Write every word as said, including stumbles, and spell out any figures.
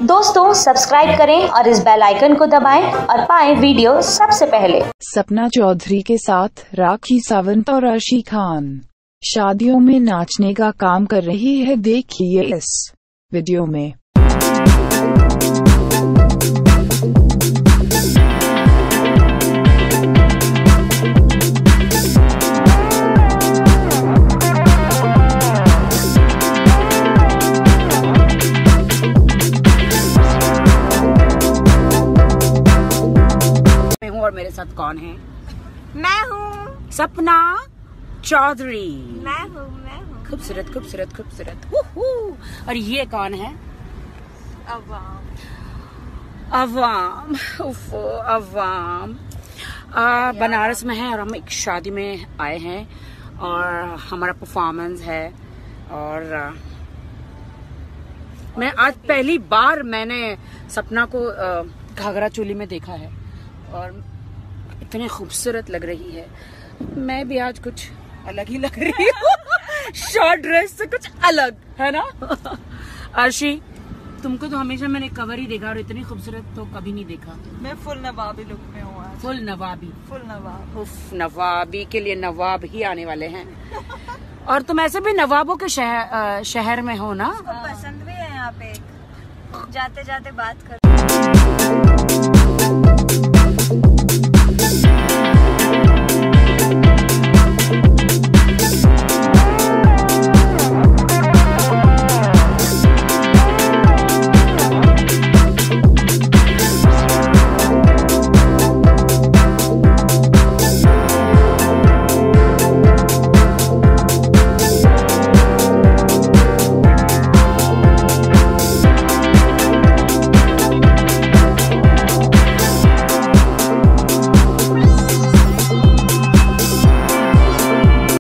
दोस्तों सब्सक्राइब करें और इस बेल आइकन को दबाएं और पाएं वीडियो सबसे पहले। सपना चौधरी के साथ राखी सावंत और अर्शी खान शादियों में नाचने का काम कर रही है, देखिए इस वीडियो में। और मेरे साथ कौन है? मैं हूँ सपना चौधरी। मैं हूँ मैं हूँ खूबसूरत खूबसूरत खूबसूरत। और ये कौन है? अवाम अवाम। उफ, अवाम आ, बनारस में है और हम एक शादी में आए हैं और हमारा परफॉर्मेंस है। और आ, मैं आज पहली बार मैंने सपना को आ, घाघरा चोली में देखा है और इतनी खूबसूरत लग रही है। मैं भी आज कुछ अलग ही लग रही हूँ। शॉर्ट ड्रेस से कुछ अलग है ना। अर्शी, तुमको तो हमेशा मैंने कवर ही देखा और इतनी खूबसूरत तो कभी नहीं देखा। मैं फुल नवाबी लुक में हूँ आज। फुल नवाबी। फुल नवाब। उफ, नवाबी के लिए नवाब ही आने वाले हैं। और तुम ऐसे भी नवाबों के शहर शहर में हो ना। पसंद भी है यहाँ पे, जाते जाते बात कर।